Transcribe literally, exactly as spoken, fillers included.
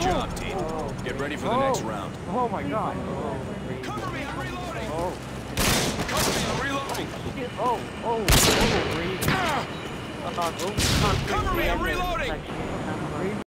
job, team. Oh. Get ready for the Oh. next round. Oh my god. Oh. Cover me, I'm reloading! Oh. Cover me, I'm reloading! Oh. Oh. Oh. Ah! Oh. Cover me, I'm reloading!